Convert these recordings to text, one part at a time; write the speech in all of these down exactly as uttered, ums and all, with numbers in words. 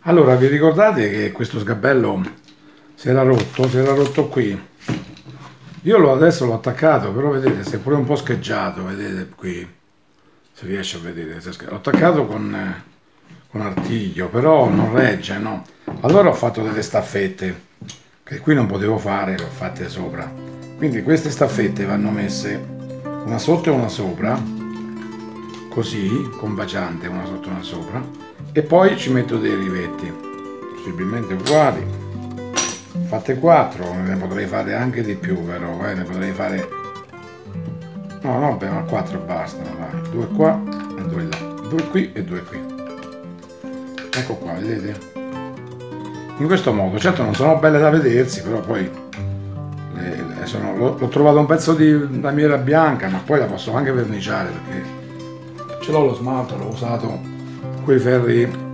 Allora, vi ricordate che questo sgabello si era rotto? Si era rotto qui. Io lo, adesso l'ho attaccato, però vedete, si è pure un po' scheggiato, vedete qui, si riesce a vedere. L'ho attaccato con, eh, con artiglio, però non regge, no? Allora ho fatto delle staffette, che qui non potevo fare, le ho fatte sopra. Quindi queste staffette vanno messe una sotto e una sopra, così, combaciante, una sotto e una sopra, e poi ci metto dei rivetti, possibilmente uguali. Fatte quattro, ne potrei fare anche di più, però, eh, ne potrei fare... No, no, beh, ma quattro bastano, dai. Due qua e due là. Due qui e due qui. Ecco qua, vedete? In questo modo, certo non sono belle da vedersi, però poi le, le sono, l'ho, l'ho trovato un pezzo di lamiera bianca, ma poi la posso anche verniciare perché ce l'ho lo smalto, l'ho usato quei ferri,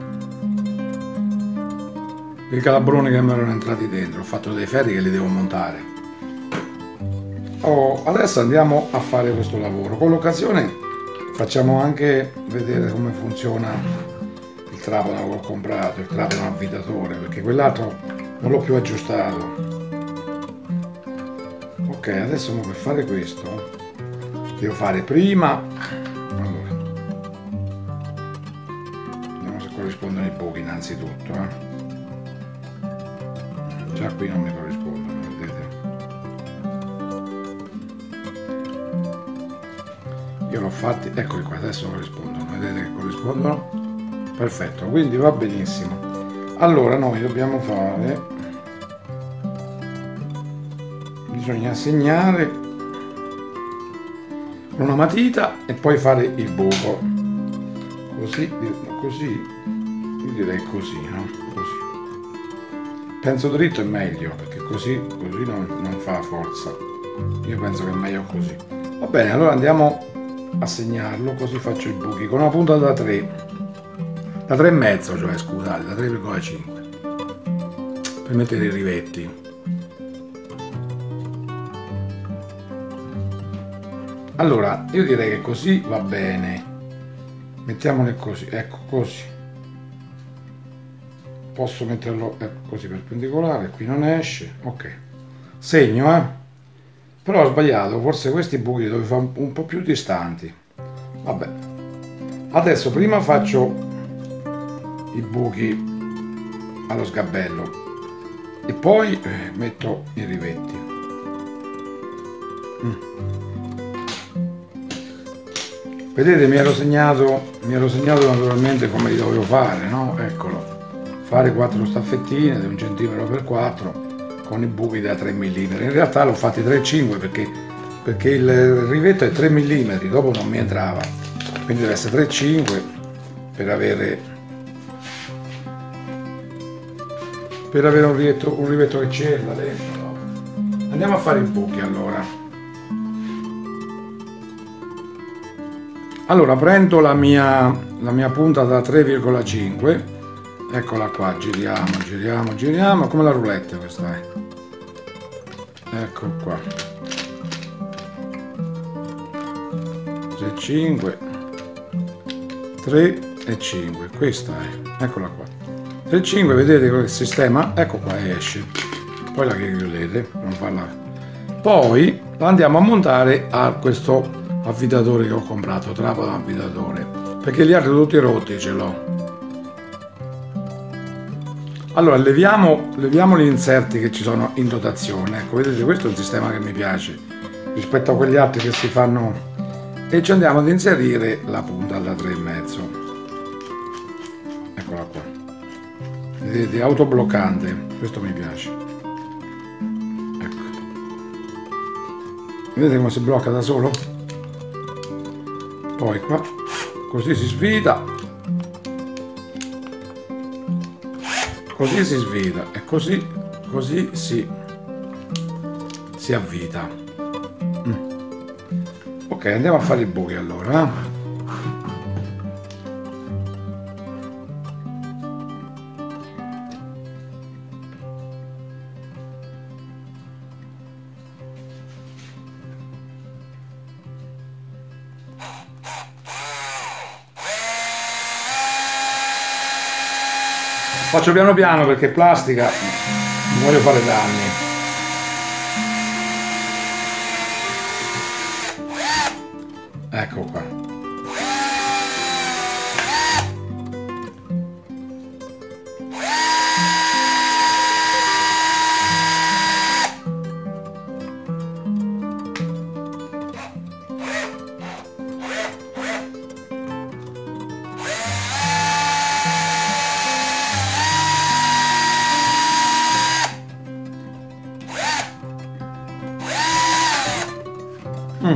i calabroni che mi erano entrati dentro. Ho fatto dei ferri che li devo montare. Oh, adesso andiamo a fare questo lavoro. Con l'occasione facciamo anche vedere come funziona il trapano che ho comprato, il trapano avvitatore, perché quell'altro non l'ho più aggiustato. Ok, adesso per fare questo devo fare prima, allora, vediamo se corrispondono i buchi innanzitutto, eh. Già qui non mi corrispondono, vedete? Io l'ho fatti, eccoli qua, adesso corrispondono, vedete che corrispondono? Perfetto, quindi va benissimo. Allora noi dobbiamo fare, bisogna segnare con una matita e poi fare il buco, così, così, io direi così, no? Così. Penso dritto è meglio, perché così, così non, non fa forza. Io penso che è meglio così. Va bene, allora andiamo a segnarlo, così faccio i buchi con una punta da tre, da tre e mezzo, cioè scusate, da tre virgola cinque, per mettere i rivetti. Allora, io direi che così va bene. Mettiamone così, ecco così. Posso metterlo ecco, così perpendicolare, qui non esce, ok. Segno, eh. Però ho sbagliato, forse questi buchi li devo fare un po' più distanti. Vabbè. Adesso prima faccio i buchi allo sgabello e poi eh, metto i rivetti. Mm. Vedete, mi ero segnato, mi ero segnato naturalmente come li dovevo fare, no? Eccolo. Fare quattro staffettine di un centimetro per quattro con i buchi da tre millimetri. In realtà l'ho fatti tre virgola cinque perché, perché il rivetto è tre millimetri, dopo non mi entrava, quindi deve essere tre virgola cinque per avere per avere un rivetto, un rivetto che c'entra dentro. No? Andiamo a fare i buchi allora. Allora prendo la mia, la mia punta da tre virgola cinque. Eccola qua, giriamo, giriamo, giriamo, come la roulette questa è. Ecco qua. tre virgola cinque, tre e cinque, questa è, eccola qua. tre virgola cinque, vedete quel sistema? Ecco qua, esce. Poi la chiudete, non farla. Poi la andiamo a montare a questo avvitatore che ho comprato, trapano avvitatore, perché gli altri tutti rotti ce l'ho. Allora leviamo, leviamo gli inserti che ci sono in dotazione, ecco vedete questo è un sistema che mi piace rispetto a quegli altri che si fanno, e ci andiamo ad inserire la punta da tre e mezzo, eccola qua, vedete, autobloccante, questo mi piace, ecco, vedete come si blocca da solo? Poi qua, così si svita, così si svita e così, così si, si avvita. Mm. Ok, andiamo a fare i buchi allora. Eh? Faccio piano piano perché plastica, non voglio fare danni. Ecco qua. Mm.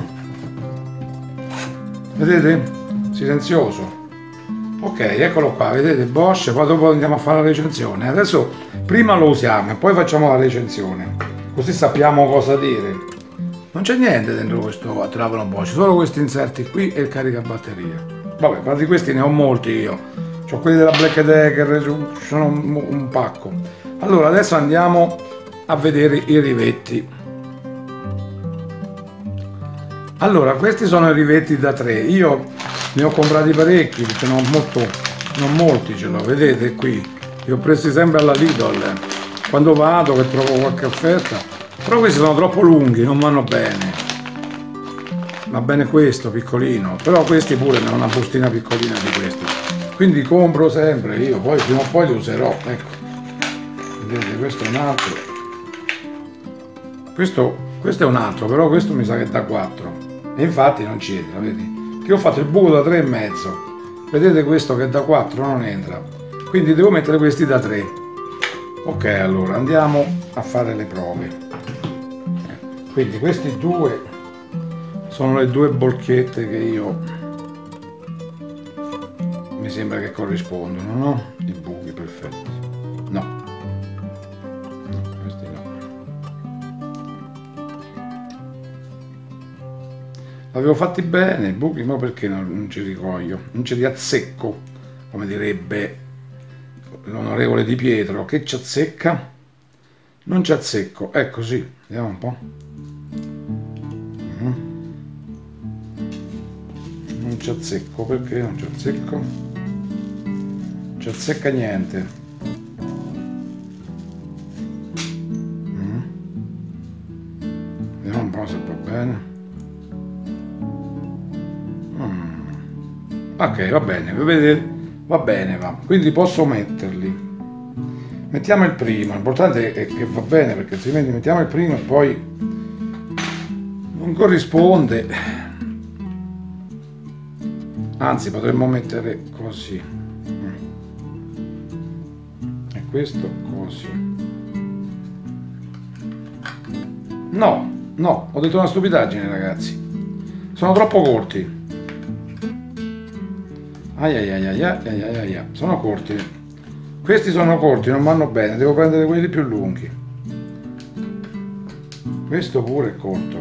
Vedete? Silenzioso. Ok, eccolo qua, vedete Bosch, poi dopo andiamo a fare la recensione. Adesso prima lo usiamo e poi facciamo la recensione, così sappiamo cosa dire. Non c'è niente dentro questo trapano Bosch, solo questi inserti qui e il caricabatteria. Vabbè, ma di questi ne ho molti io. Ho quelli della Black Decker, sono un, un pacco. Allora, adesso andiamo a vedere i rivetti. Allora, questi sono i rivetti da tre. Io ne ho comprati parecchi perché non, molto, non molti ce l'ho, vedete qui. Li ho presi sempre alla Lidl quando vado che trovo qualche offerta. Però questi sono troppo lunghi, non vanno bene. Va bene questo, piccolino. Però questi pure ne ho una bustina piccolina di questi. Quindi compro sempre io, poi prima o poi li userò. Ecco. Vedete, questo è un altro. Questo, questo è un altro, però questo mi sa che è da quattro. E infatti non ci entra, vedi? Che ho fatto il buco da tre e mezzo. Vedete questo che è da quattro non entra. Quindi devo mettere questi da tre. Ok, allora andiamo a fare le prove. Quindi questi due sono le due bolchette che io mi sembra che corrispondono, no? I buchi perfetti. No. No, questi no. L'avevo fatti bene, i buchi, ma perché non, non ci ricoglio? Non ci riazzecco, come direbbe l'onorevole Di Pietro, che ci azzecca? Non ci azzecco, è così, vediamo un po'. Mm. Non ci azzecco, perché non ci azzecco? Non ci azzecca niente. Mm. Vediamo un po' se va bene. Ok, va bene, vedete? Va bene, va. Quindi posso metterli. Mettiamo il primo, l'importante è che va bene perché altrimenti mettiamo il primo e poi non corrisponde. Anzi, potremmo mettere così. E questo così. No, no, ho detto una stupidaggine, ragazzi. Sono troppo corti. Ai ai ai ai ai ai ai ai. Sono corti. Questi sono corti, non vanno bene, devo prendere quelli più lunghi. Questo pure è corto.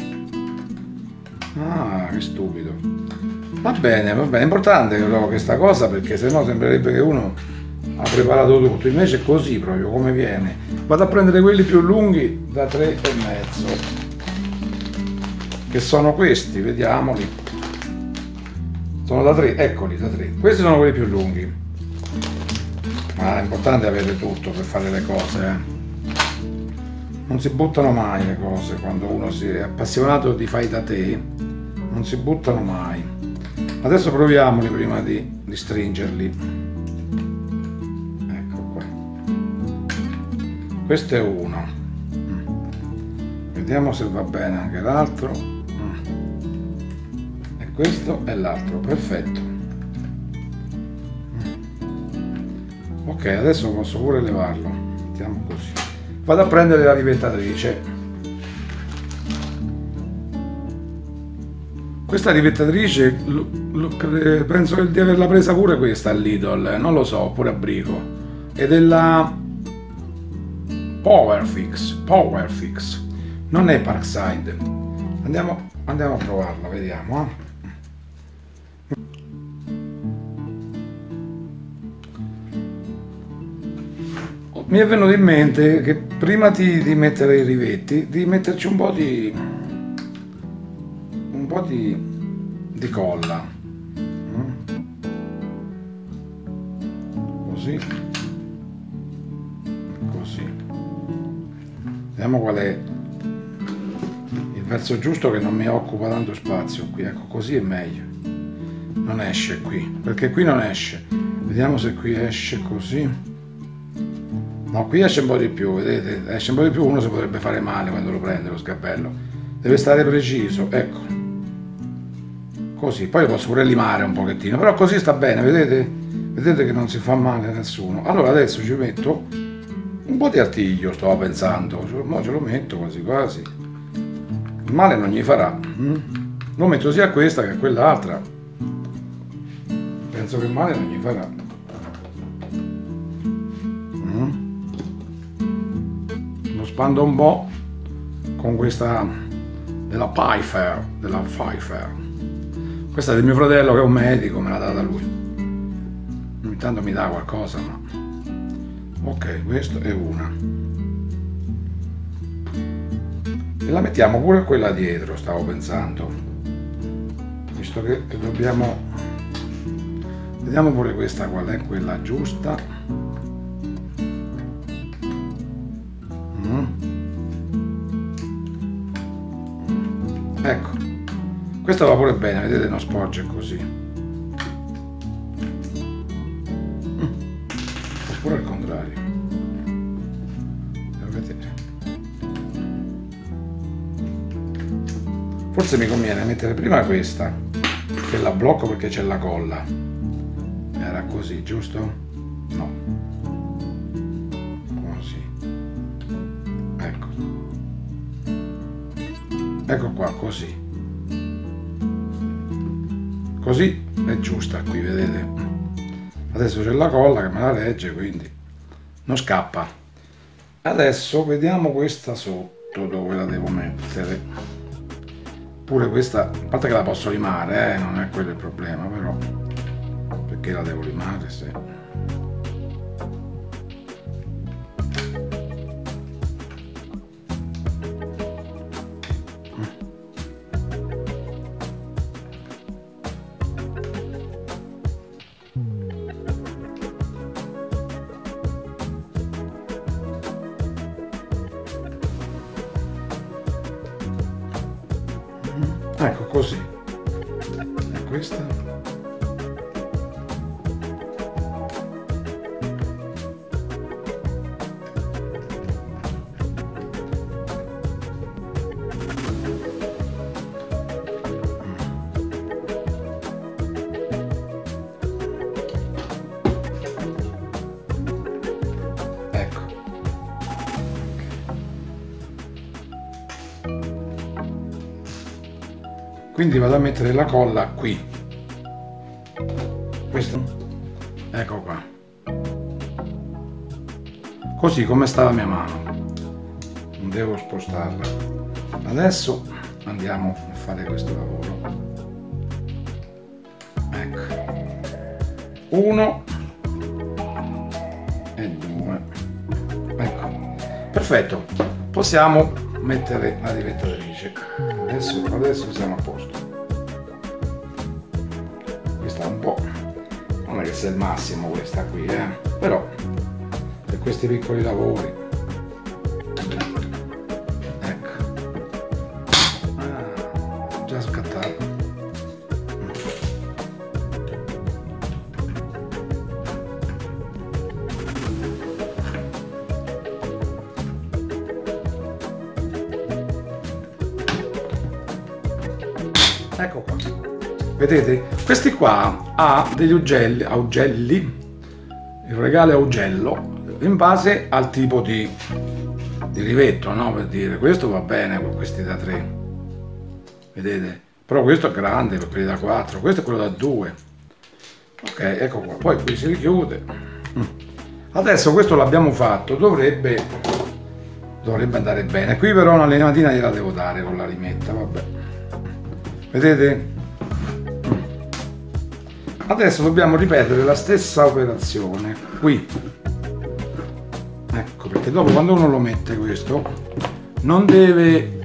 Ah, che stupido. Va bene, va bene, è importante questa cosa perché sennò sembrerebbe che uno ha preparato tutto, invece è così proprio come viene. Vado a prendere quelli più lunghi da tre e mezzo, che sono questi, vediamoli. Sono da tre, eccoli, da tre. Questi sono quelli più lunghi. Ma è importante avere tutto per fare le cose, eh. Non si buttano mai le cose quando uno si è appassionato di fai da te. Non si buttano mai. Adesso proviamoli prima di, di stringerli. Ecco qua. Questo è uno. Vediamo se va bene anche l'altro. Questo è l'altro, perfetto. Ok, adesso posso pure levarlo. Mettiamo così. Vado a prendere la rivettatrice. Questa rivettatrice lo, lo, penso di averla presa pure questa all'Idol, non lo so, pure a Brico. È della Powerfix, Powerfix. Non è Parkside. Andiamo, andiamo a provarla, vediamo, eh. Mi è venuto in mente che prima di, di mettere i rivetti, di metterci un po' di un po' di, di colla, così, Vediamo qual è il verso giusto che non mi occupa tanto spazio qui. Ecco, così è meglio. Non esce qui, perché qui non esce. Vediamo se qui esce così. No, qui esce un po' di più, vedete? Esce un po' di più, uno si potrebbe fare male quando lo prende lo sgabello. Deve stare preciso, ecco. Così, poi lo posso pure limare un pochettino, però così sta bene, vedete? Vedete che non si fa male a nessuno. Allora adesso ci metto un po' di artiglio, stavo pensando. Mo ce lo metto quasi quasi. Il male non gli farà. Lo metto sia a questa che a quell'altra. Penso che il male non gli farà. Lo spando un po' con questa della Pfeiffer, della Pfeiffer. Questa è del mio fratello che è un medico, me l'ha data lui. Ogni tanto mi dà qualcosa, ma... Ok, questo è una. E la mettiamo pure quella dietro, stavo pensando. Visto che, che dobbiamo... Vediamo pure questa qual è quella giusta. Mm. Ecco. Questa va pure bene, vedete, non sporge così. Mm. Oppure al contrario. Devo vedere. Forse mi conviene mettere prima questa, che la blocco perché c'è la colla. Era così, giusto? No. Così. Ecco. Ecco qua, così. Così è giusta qui, vedete? Adesso c'è la colla che me la regge, quindi non scappa. Adesso vediamo questa sotto, dove la devo mettere. Pure questa, a parte che la posso limare, eh, non è quello il problema, però perché la devo limare se... Ecco così. E questa? Ecco. Quindi vado a mettere la colla qui. Questo? Ecco qua. Così come sta la mia mano. Non devo spostarla. Adesso andiamo a fare questo lavoro. Ecco. Uno e due. Ecco. Perfetto. Possiamo mettere la rivettatrice. Adesso, adesso siamo a posto. Questa è un po', non è che sia il massimo questa qui, eh? Però per questi piccoli lavori, ecco. Ah, già scattato. Ecco qua, vedete? Questi qua ha degli ugelli, augelli, il regale augello, in base al tipo di, di rivetto, no? Per dire, questo va bene con questi da tre, vedete? Però questo è grande per quelli da quattro, questo è quello da due. Ok, ecco qua, poi qui si richiude. Adesso questo l'abbiamo fatto, dovrebbe, dovrebbe andare bene. Qui però una lematina gliela devo dare con la limetta, vabbè. Vedete? Adesso dobbiamo ripetere la stessa operazione qui. Ecco, perché dopo quando uno lo mette questo non deve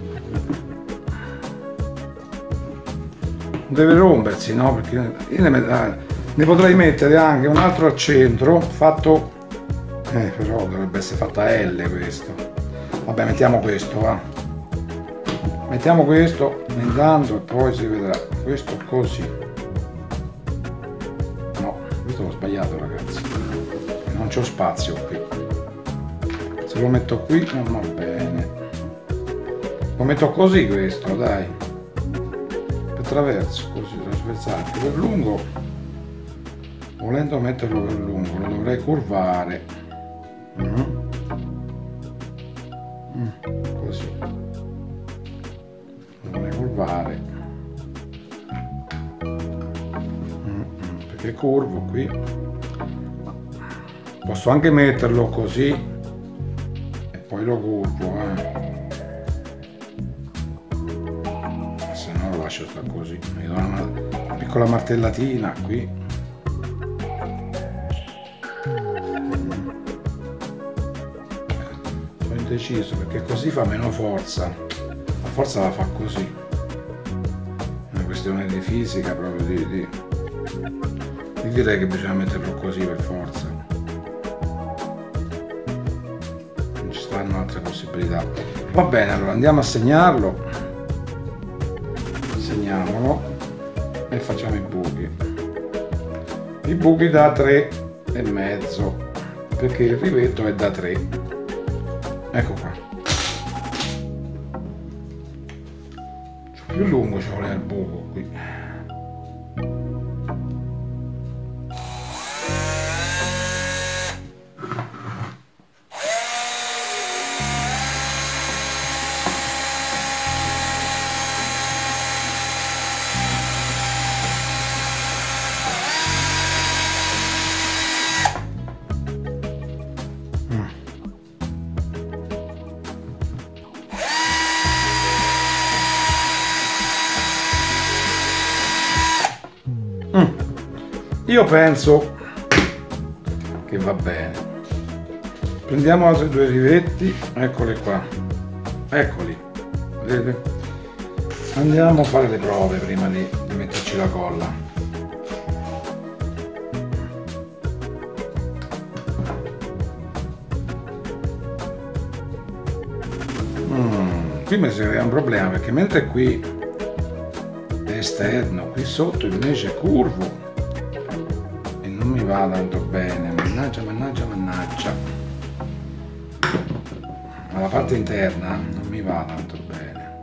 non deve rompersi, no? Perché io ne, ne potrei mettere anche un altro al centro fatto, eh, però dovrebbe essere fatta L questo. Vabbè, mettiamo questo, va. Mettiamo questo intanto e poi si vedrà. Questo così. No, questo l'ho sbagliato, ragazzi. Non c'ho spazio qui. Se lo metto qui non va bene. Lo metto così questo, dai. Per traverso, così, trasversale. Per lungo. Volendo metterlo per lungo, lo dovrei curvare. Mm. Mm, così. Lo dovrei curvare. Mm, mm, perché curvo qui. Posso anche metterlo così e poi lo curvo, eh. Se no lo lascio stare così. Mi do una piccola martellatina qui. Sono indeciso perché così fa meno forza. La forza la fa così. È una questione di fisica proprio di, di... Io direi che bisogna metterlo così per forza. Non ci stanno altre possibilità. Va bene, allora andiamo a segnarlo. Segniamolo e facciamo i buchi. I buchi da tre e mezzo, perché il rivetto è da tre. Ecco qua. Più lungo ci vuole il buco qui. Io penso che va bene. Prendiamo altri due rivetti, eccoli qua, eccoli, vedete? Andiamo a fare le prove prima di, di metterci la colla. Mm, qui mi si crea un problema perché mentre qui è esterno, qui sotto invece è curvo. Non mi va tanto bene, mannaggia, mannaggia, mannaggia. Ma la parte interna non mi va tanto bene.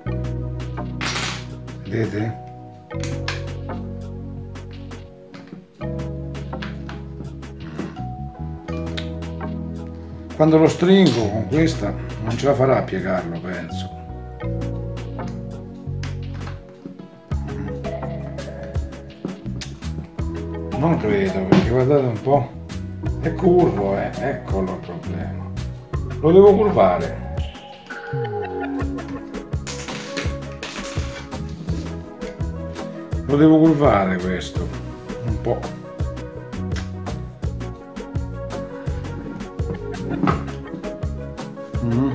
Vedete? Quando lo stringo con questa non ce la farà a piegarlo, penso. Non credo, perché guardate un po', è curvo, eh? Eccolo il problema. Lo devo curvare. Lo devo curvare questo, un po'. Mm.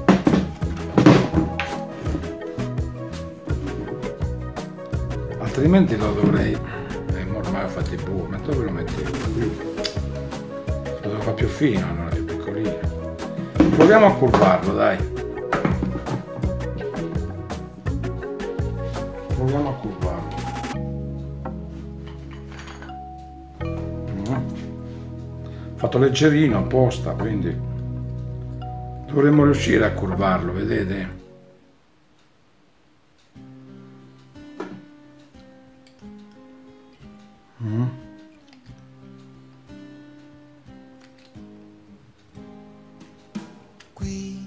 Altrimenti lo dovrei... ormai ho fatto i buchi, ma dove lo mettevo? Qui. Lo devo fare più fino, allora più piccolino. Proviamo a curvarlo, dai. Proviamo a curvarlo. Mm. Ho fatto leggerino apposta, quindi dovremmo riuscire a curvarlo, vedete? Mm. Qui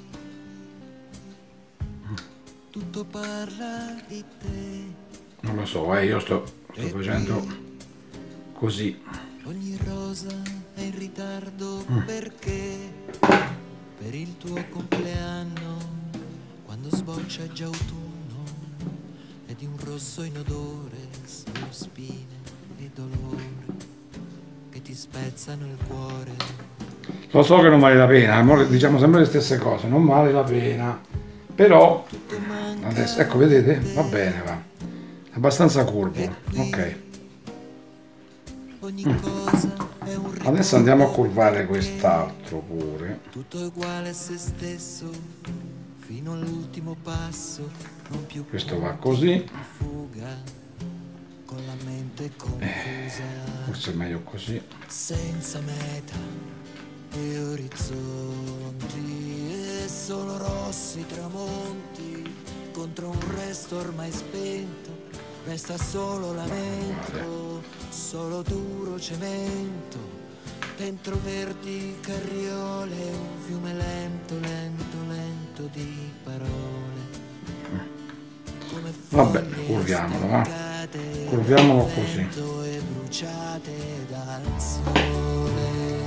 tutto parla di te. Non lo so, eh, io sto, sto facendo così. Ogni rosa è in ritardo Mm. perché per il tuo compleanno, quando sboccia già autunno, è di un rosso inodore, solo spine e dolore che ti spezzano il cuore. Lo so che non vale la pena, diciamo sempre le stesse cose, non vale la pena, però adesso, ecco, vedete, va bene, va, è abbastanza curvo, ok. Ogni cosa è un Adesso andiamo a curvare quest'altro pure. Tutto è uguale a se stesso, fino all'ultimo passo, non più Questo va così. fuga, con la mente confusa, Eh, forse è meglio così. senza meta e orizzonti, e solo rossi tramonti, contro un resto ormai spento, resta solo lamento, solo duro cemento. Dentro verdi carriole, un fiume lento, lento, lento di parole. Come Vabbè, foglie curviamolo, va. staccate Curviamolo dal così. vento e bruciate dal sole.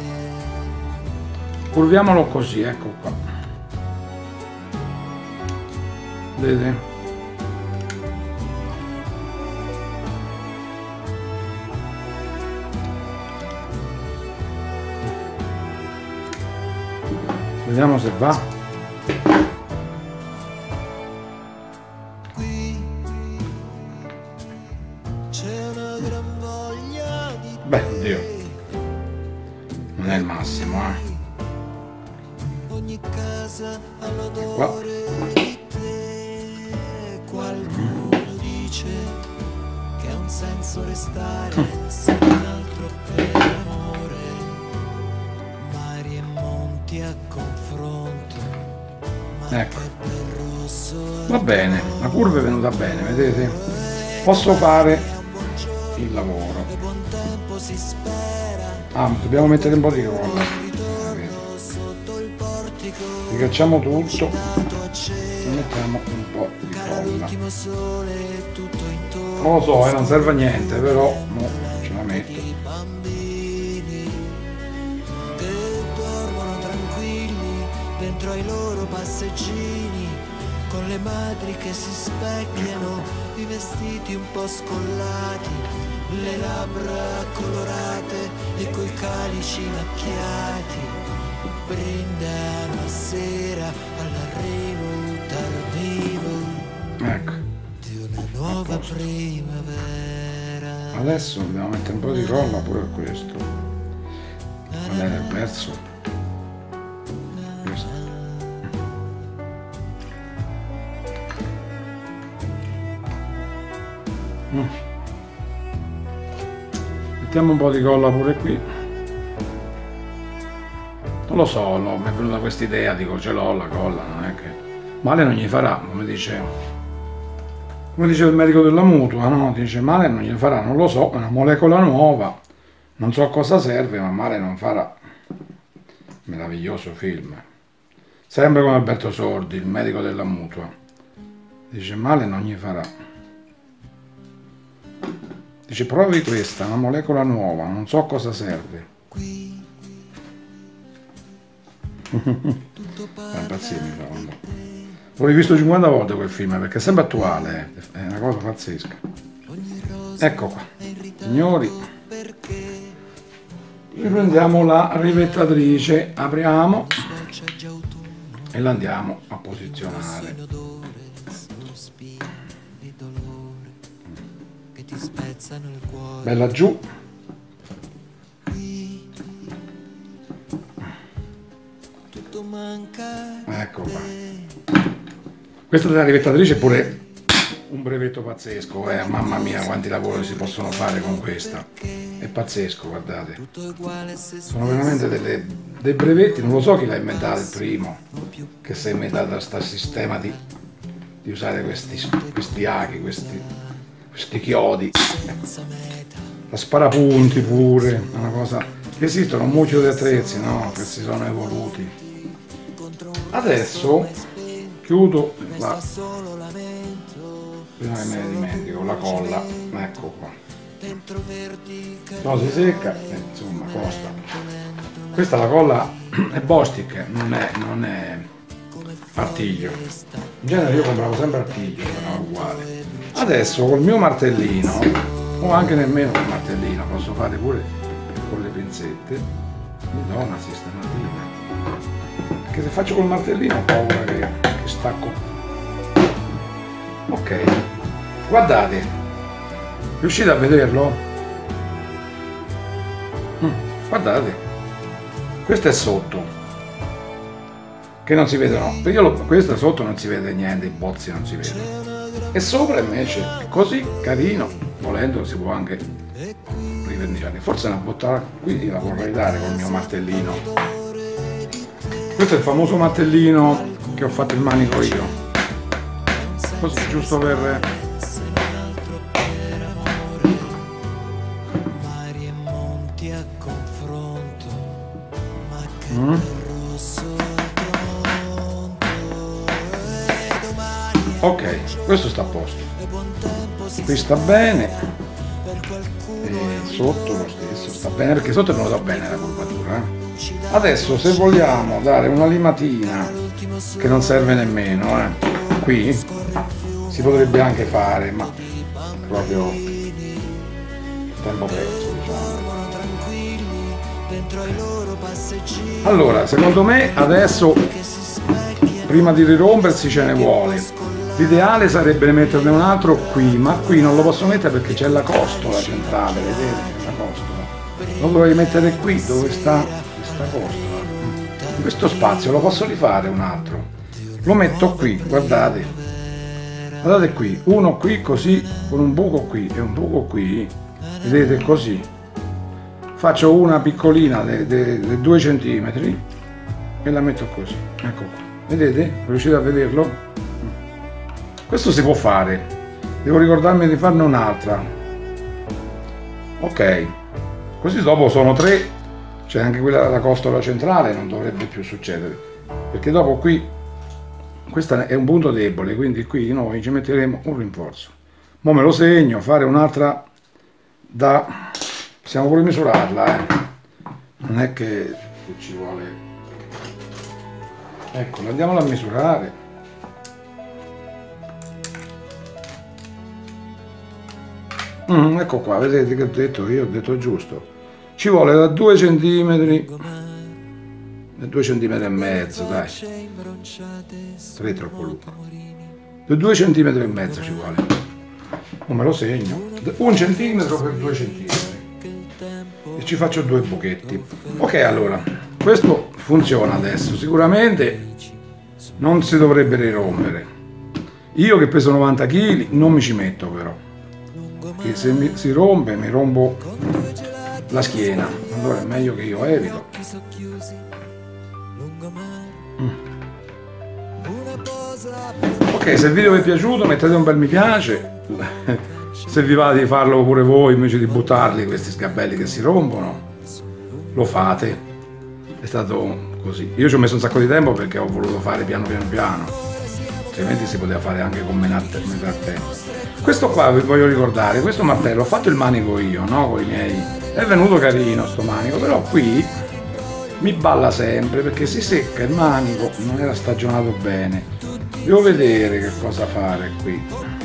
Curviamolo così, ecco qua. Vedete? Vediamo se va. Qui c'è una gran voglia di Beh, oddio, non è il massimo, eh. ogni casa ha Qua. l'odore di te. Qualcuno dice che ha un senso restare se non altro per amore. Mari e monti a confronto, ma Ecco. che per rosso Va bene, la curva è venuta bene, vedete? Posso fare il lavoro. e buon tempo si spera. Ah, dobbiamo mettere un po' di colla. Ritorno sotto il portico, Ricacciamo tutto dato e acceso. mettiamo un po' di Cara colla. l'ultimo sole, tutto intorno. Non lo so, eh, non serve a niente, però mo ce la metto. I bambini che dormono tranquilli dentro ai loro passeggini, con le madri che si specchiano, i vestiti un po' scollati, le labbra colorate e coi calici macchiati, brindano a sera all'arrivo tardivo Ecco, di una nuova primavera. adesso dobbiamo mettere un po' di colla pure a questo. Qual era il verso? Questo. Mm. Mettiamo un po' di colla pure qui. Non lo so, no, mi è venuta questa idea, dico ce l'ho la colla, non è che male non gli farà, come dice, come dice il medico della mutua, no? Dice male non gli farà, non lo so, è una molecola nuova, non so a cosa serve, ma male non farà. Meraviglioso film. Sempre come Alberto Sordi, il medico della mutua. Dice male non gli farà. Dice provi questa, una molecola nuova, non so a cosa serve. Fa impazzire, l'ho rivisto cinquanta volte quel film perché è sempre attuale, è una cosa pazzesca. Ecco qua, signori, riprendiamo la rivettatrice, apriamo e la andiamo a posizionare. Bella giù. Ecco qua. Questa della rivettatrice è pure un brevetto pazzesco, eh. Mamma mia quanti lavori si possono fare con questa, è pazzesco, guardate, sono veramente delle, dei brevetti, non lo so chi l'ha inventato il primo, che si è inventato questo sistema di, di usare questi, questi aghi, questi, questi chiodi, la sparapunti pure, è una cosa, esistono un mucchio di attrezzi, no, che si sono evoluti. Adesso chiudo la, prima che me ne dimentico, la colla, ecco qua, no, si secca, eh, insomma costa. Questa la colla è Bostik, non è, non è artiglio, in genere io compravo sempre artiglio, però è uguale. Adesso col mio martellino, o anche nemmeno col martellino, posso fare pure con le pinzette, mi do una sistematina. Che se faccio col martellino ho paura che, che stacco. Ok, guardate, riuscite a vederlo? Mm, guardate, questo è sotto, che non si vede, no, io lo, questo sotto non si vede niente, i bozzi non si vedono, e sopra invece è così carino, volendo si può anche rivendicare. Forse una bottata qui la vorrei dare col mio martellino. Questo è il famoso martellino che ho fatto il manico io, così giusto per... Mm. Ok, questo sta a posto, qui sta bene, e sotto lo stesso sta bene, perché sotto non lo so bene la curvatura, eh? Adesso se vogliamo dare una limatina, che non serve nemmeno, eh? Qui si potrebbe anche fare, ma proprio tempo perso, diciamo. Allora, secondo me adesso, prima di rirompersi, ce ne vuole. L'ideale sarebbe metterne un altro qui, ma qui non lo posso mettere perché c'è la costola centrale, vedete? La costola. Lo dovrei mettere qui, dove sta questa costola. In questo spazio lo posso rifare un altro. Lo metto qui, guardate. Guardate qui, uno qui così, con un buco qui e un buco qui. Vedete, così. Faccio una piccolina di due centimetri e la metto così. Ecco qua. Vedete? Riuscite a vederlo? Questo si può fare, devo ricordarmi di farne un'altra. Ok, così dopo sono tre, c'è anche quella la costola centrale, non dovrebbe più succedere, perché dopo qui, questo è un punto debole, quindi qui noi ci metteremo un rinforzo. Mo me lo segno, fare un'altra da... possiamo pure misurarla, eh. Non è che ci vuole... Ecco, andiamola a misurare. Mm, ecco qua, vedete che ho detto io, ho detto giusto. Ci vuole da due centimetri, da due centimetri e mezzo, dai. tre è troppo lungo. Da due centimetri e mezzo ci vuole. Non me lo segno. Un centimetro per due centimetri. E ci faccio due buchetti. Ok, allora, questo funziona adesso. Sicuramente non si dovrebbe rirompere. Io che peso novanta chili non mi ci metto però. Che se mi, si rompe mi rompo la schiena, allora è meglio che io evito. Mm. Ok, se il video vi è piaciuto mettete un bel mi piace, se vi va di farlo pure voi invece di buttarli questi sgabelli che si rompono, lo fate. È stato così, io ci ho messo un sacco di tempo perché ho voluto fare piano piano piano, altrimenti si poteva fare anche con meno tempo. Questo qua vi voglio ricordare, questo martello ho fatto il manico io, no? Con i miei. È venuto carino sto manico, però qui mi balla sempre perché si secca il manico, non era stagionato bene. Devo vedere che cosa fare qui.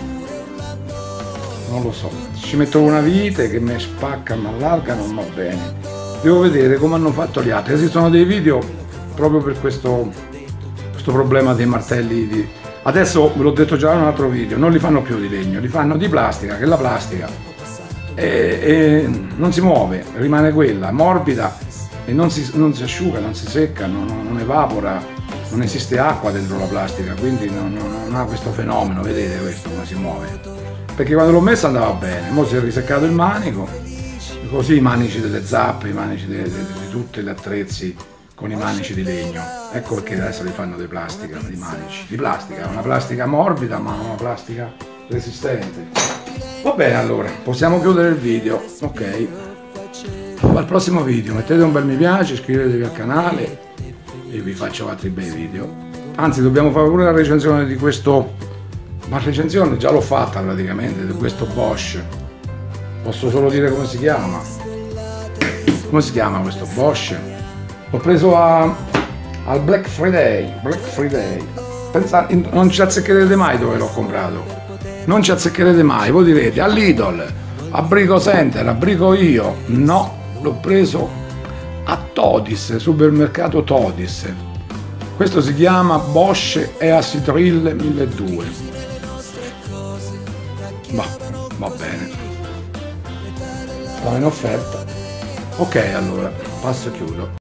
Non lo so. Ci metto una vite che mi spacca, mi allarga, non va bene. Devo vedere come hanno fatto gli altri. Esistono dei video proprio per questo, questo problema dei martelli di... Adesso ve l'ho detto già in un altro video, non li fanno più di legno, li fanno di plastica, che la plastica è, è, non si muove, rimane quella, morbida e non si, non si asciuga, non si secca, non, non evapora, non esiste acqua dentro la plastica, quindi non, non ha questo fenomeno, vedete questo come si muove. Perché quando l'ho messa andava bene, ora si è riseccato il manico, così i manici delle zappe, i manici di, di, di tutti gli attrezzi con i manici di legno, ecco perché adesso li fanno di plastica, di manici, di plastica, una plastica morbida ma una plastica resistente. Va bene, allora, possiamo chiudere il video, ok? Al prossimo video mettete un bel mi piace, iscrivetevi al canale e vi faccio altri bei video. Anzi, dobbiamo fare pure la recensione di questo, ma recensione già l'ho fatta praticamente, di questo Bosch. Posso solo dire come si chiama? Come si chiama questo Bosch? L'ho preso a, al Black Friday, Black Friday. Pensate, non ci azzeccherete mai dove l'ho comprato. Non ci azzeccherete mai. Voi direte, a Lidl, a Brico Center, a Brico io. No, l'ho preso a Todis, supermercato Todis. Questo si chiama Bosch Easy Drill milleduecento. Bah, va bene. Stava in offerta. Ok, allora. passo e chiudo.